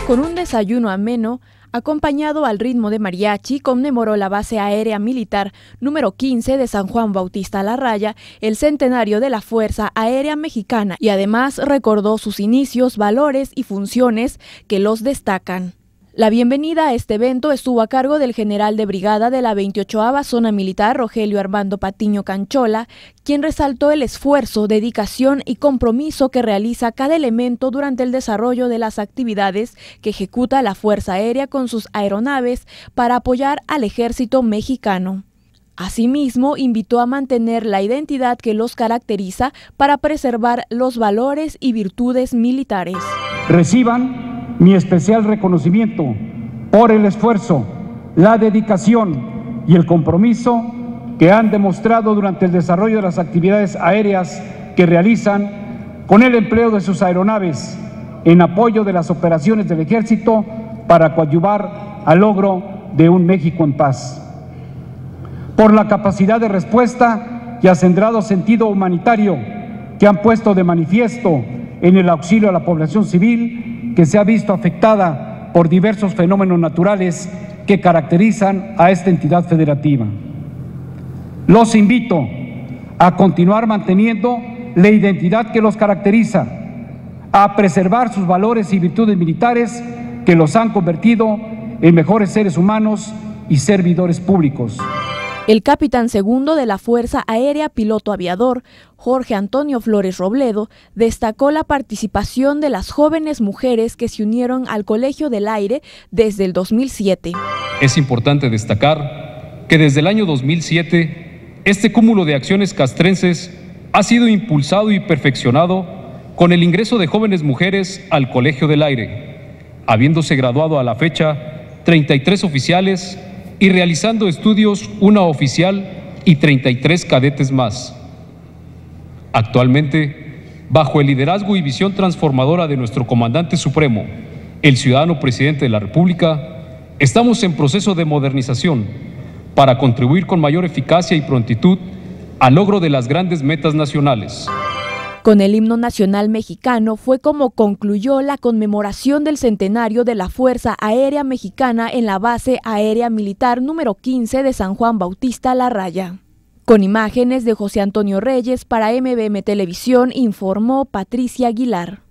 Con un desayuno ameno, acompañado al ritmo de mariachi, conmemoró la base aérea militar número 15 de San Juan Bautista La Raya, el centenario de la Fuerza Aérea Mexicana, y además recordó sus inicios, valores y funciones que los destacan. La bienvenida a este evento estuvo a cargo del general de brigada de la 28ª Zona Militar, Rogelio Armando Patiño Canchola, quien resaltó el esfuerzo, dedicación y compromiso que realiza cada elemento durante el desarrollo de las actividades que ejecuta la Fuerza Aérea con sus aeronaves para apoyar al ejército mexicano. Asimismo, invitó a mantener la identidad que los caracteriza para preservar los valores y virtudes militares. Reciban mi especial reconocimiento por el esfuerzo, la dedicación y el compromiso que han demostrado durante el desarrollo de las actividades aéreas que realizan con el empleo de sus aeronaves en apoyo de las operaciones del Ejército para coadyuvar al logro de un México en paz. Por la capacidad de respuesta y acendrado sentido humanitario que han puesto de manifiesto en el auxilio a la población civil que se ha visto afectada por diversos fenómenos naturales que caracterizan a esta entidad federativa. Los invito a continuar manteniendo la identidad que los caracteriza, a preservar sus valores y virtudes militares que los han convertido en mejores seres humanos y servidores públicos. El capitán segundo de la Fuerza Aérea, piloto aviador, Jorge Antonio Flores Robledo, destacó la participación de las jóvenes mujeres que se unieron al Colegio del Aire desde el 2007. Es importante destacar que desde el año 2007, este cúmulo de acciones castrenses ha sido impulsado y perfeccionado con el ingreso de jóvenes mujeres al Colegio del Aire, habiéndose graduado a la fecha 33 oficiales y realizando estudios una oficial y 33 cadetes más. Actualmente, bajo el liderazgo y visión transformadora de nuestro comandante supremo, el ciudadano presidente de la República, estamos en proceso de modernización para contribuir con mayor eficacia y prontitud al logro de las grandes metas nacionales. Con el himno nacional mexicano fue como concluyó la conmemoración del centenario de la Fuerza Aérea Mexicana en la Base Aérea Militar número 15 de San Juan Bautista La Raya. Con imágenes de José Antonio Reyes para MBM Televisión, informó Patricia Aguilar.